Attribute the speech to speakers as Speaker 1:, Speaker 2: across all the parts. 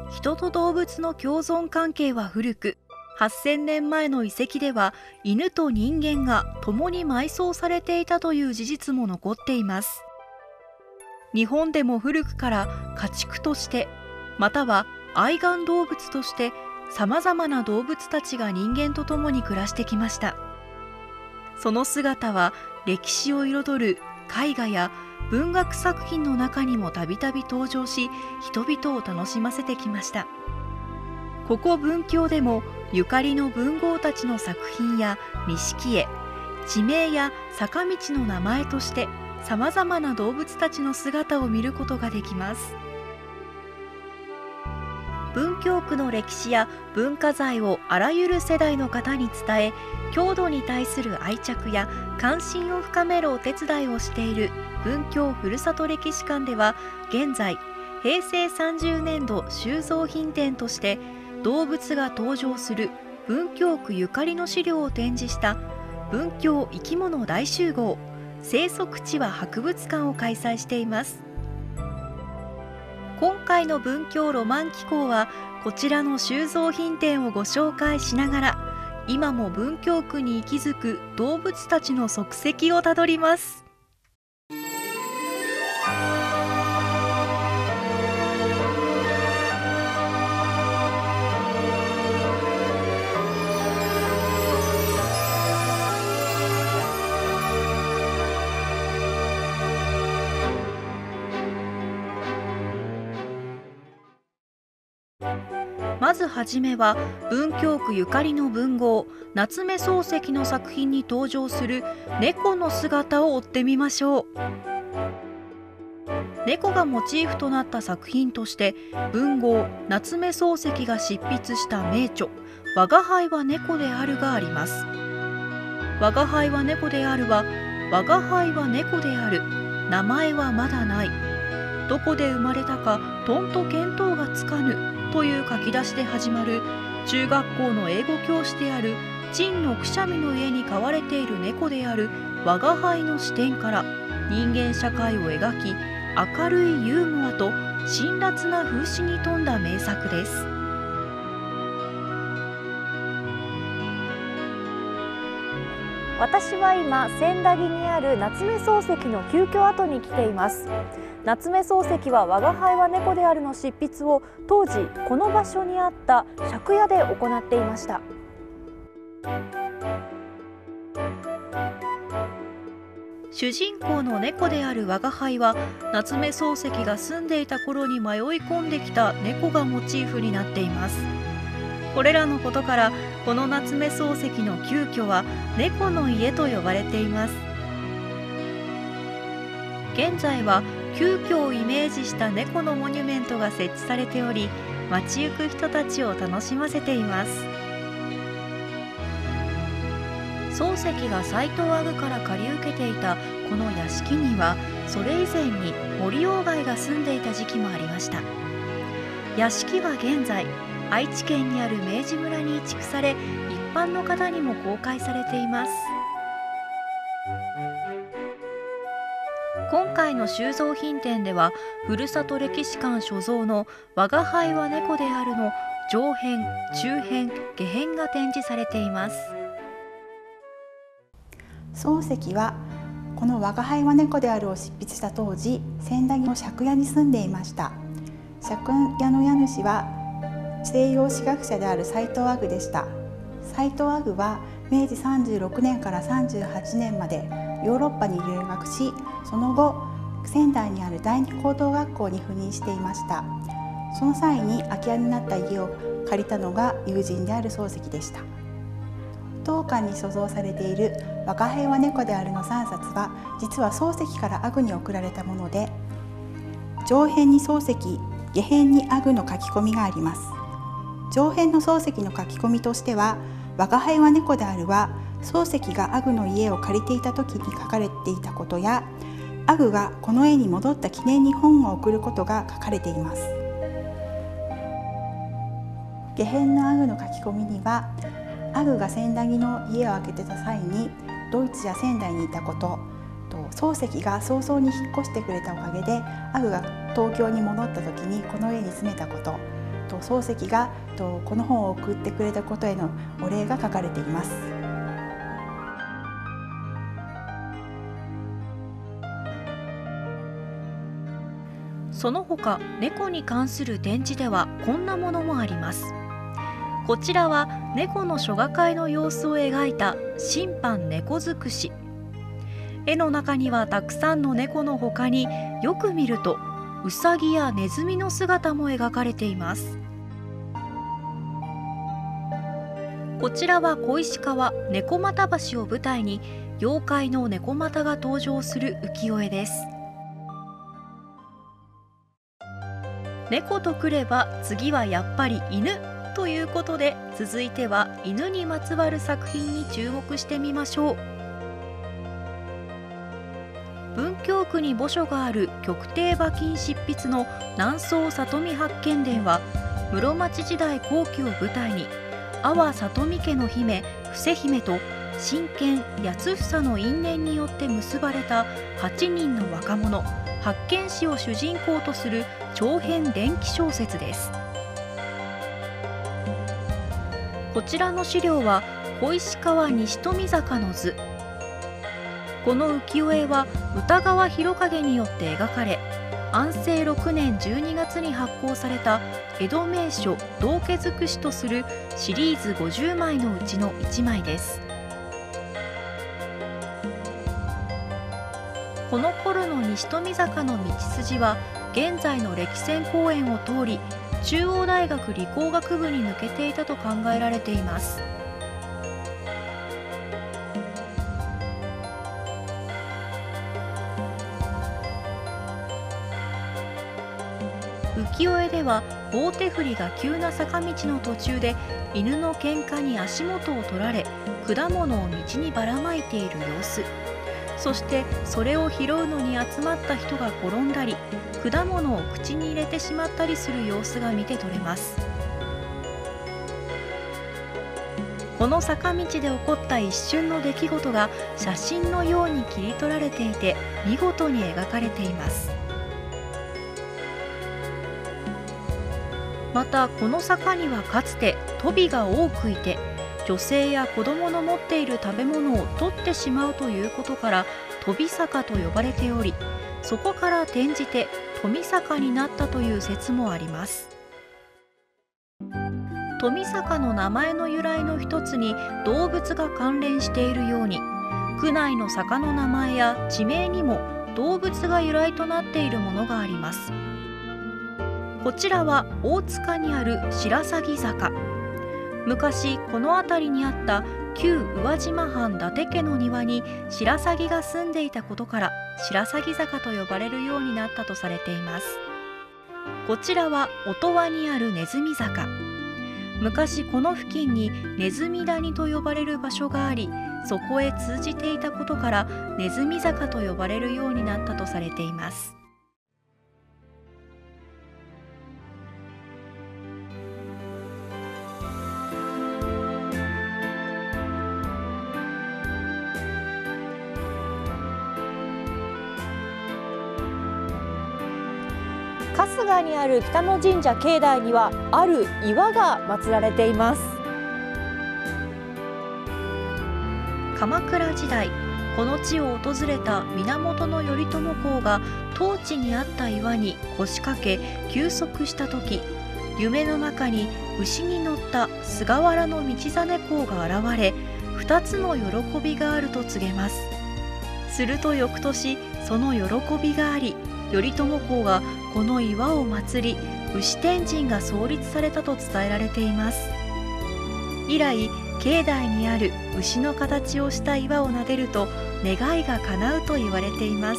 Speaker 1: 人と動物の共存関係は古く、8000年前の遺跡では犬と人間が共に埋葬されていたという事実も残っています。日本でも古くから家畜として、または愛玩動物としてさまざまな動物たちが人間と共に暮らしてきました。その姿は歴史を彩る絵画や文学作品の中にもたびたび登場し、人々を楽しませてきました。ここ文京でもゆかりの文豪たちの作品や錦絵、地名や坂道の名前としてさまざまな動物たちの姿を見ることができます。文京区の歴史や文化財をあらゆる世代の方に伝え、郷土に対する愛着や関心を深めるお手伝いをしている文京ふるさと歴史館では、現在平成30年度収蔵品展として動物が登場する文京区ゆかりの資料を展示した文京生き物大集合生息地は博物館を開催しています。今回の文京ロマン紀行はこちらの収蔵品展をご紹介しながら、今も文京区に息づく動物たちの足跡をたどります。まずはじめは文京区ゆかりの文豪夏目漱石の作品に登場する猫の姿を追ってみましょう。猫がモチーフとなった作品として文豪夏目漱石が執筆した名著「吾輩は猫である」があります。吾輩は猫であるは、吾輩は猫である、名前はまだない、どこで生まれたかとんと見当がつかぬという書き出しで始まる中学校の英語教師である陳のくしゃみの家に飼われている猫である吾輩の視点から人間社会を描き、明るいユーモアと辛辣な風刺に富んだ名作です。
Speaker 2: 私は今千駄木にある夏目漱石の旧居跡に来ています。夏目漱石は吾輩は猫であるの執筆を当時この場所にあった借家で行っていました。
Speaker 1: 主人公の猫である吾輩は夏目漱石が住んでいた頃に迷い込んできた猫がモチーフになっています。これらのことからこの夏目漱石の旧居は猫の家と呼ばれています。現在は旧居をイメージした猫のモニュメントが設置されており、街行く人たちを楽しませています。漱石が斎藤阿具から借り受けていたこの屋敷には、それ以前に森鴎外が住んでいた時期もありました。屋敷は現在愛知県にある明治村に移築され、一般の方にも公開されています。今回の収蔵品展では、ふるさと歴史館所蔵の「吾輩は猫である」の上編、中編、下編が展示されています。
Speaker 3: 漱石はこの「吾輩は猫である」を執筆した当時、千駄木の借家に住んでいました。借家の家主は西洋史学者である斎藤阿具でした。斎藤阿具は明治36年から38年までヨーロッパに留学し、その後仙台にある第二高等学校に赴任していました。その際に空き家になった家を借りたのが友人である漱石でした。当館に所蔵されている「吾輩は猫である」の3冊は実は漱石から阿具に送られたもので、上編に漱石、下編に阿具の書き込みがあります。上編の漱石の書き込みとしては、吾輩は猫であるは漱石が阿具の家を借りていた時に書かれていたことや、阿具がこの絵に戻った記念に本を送ることが書かれています。下編の阿具の書き込みには、阿具が千駄木の家を空けてた際にドイツや仙台にいたことと、漱石が早々に引っ越してくれたおかげで阿具が東京に戻った時にこの家に住めたこと漱石がこの本を送ってくれたことへのお礼が書かれています。
Speaker 1: その他、猫に関する展示ではこんなものもあります。こちらは猫の諸画会の様子を描いた審判猫尽くし。絵の中にはたくさんの猫の他に、よく見るとウサギやネズミの姿も描かれています。こちらは小石川猫又橋を舞台に妖怪の猫又が登場する浮世絵です。猫とくれば次はやっぱり犬ということで、続いては犬にまつわる作品に注目してみましょう。文京区に墓所がある曲亭馬琴執筆の南宋里見八犬伝は、室町時代後期を舞台に阿波里見家の姫伏姫と真剣八房の因縁によって結ばれた8人の若者八犬士を主人公とする長編伝記小説です。こちらの資料は小石川西富坂の図。この浮世絵は歌川広景によって描かれ、安政6年12月に発行された江戸名所道家尽くしとするシリーズ50枚のうちの1枚です。この頃の西富坂の道筋は現在の歴泉公園を通り、中央大学理工学部に抜けていたと考えられています。浮世絵では大手振りが急な坂道の途中で犬の喧嘩に足元を取られ、果物を道にばらまいている様子、そしてそれを拾うのに集まった人が転んだり、果物を口に入れてしまったりする様子が見て取れます。この坂道で起こった一瞬の出来事が写真のように切り取られていて、見事に描かれています。またこの坂にはかつてトビが多くいて、女性や子供の持っている食べ物を取ってしまうということからトビ坂と呼ばれており、そこから転じて富坂になったという説もあります。富坂の名前の由来の一つに動物が関連しているように、区内の坂の名前や地名にも動物が由来となっているものがあります。こちらは大塚にある白鷺坂。昔この辺りにあった旧宇和島藩伊達家の庭に白鷺が住んでいたことから白鷺坂と呼ばれるようになったとされています。こちらは音羽にあるネズミ坂。昔この付近にネズミ谷と呼ばれる場所があり、そこへ通じていたことからネズミ坂と呼ばれるようになったとされています。
Speaker 2: 春日にある北野神社境内にはある岩が祀られています。
Speaker 1: 鎌倉時代、この地を訪れた源頼朝公が当地にあった岩に腰掛け休息した時、夢の中に牛に乗った菅原道真公が現れ、2つの喜びがあると告げます。すると翌年、その喜びがあり、頼朝公がこの岩を祀り、牛天神が創立されたと伝えられています。以来、境内にある牛の形をした岩を撫でると願いが叶うと言われています。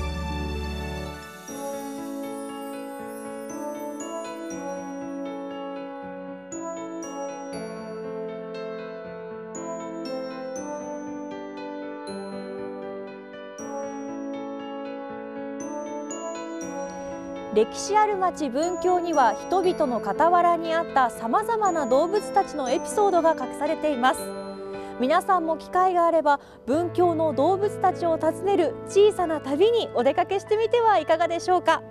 Speaker 2: 歴史ある町文京には人々の傍らにあったさまざまな動物たちのエピソードが隠されています。皆さんも機会があれば文京の動物たちを訪ねる小さな旅にお出かけしてみてはいかがでしょうか。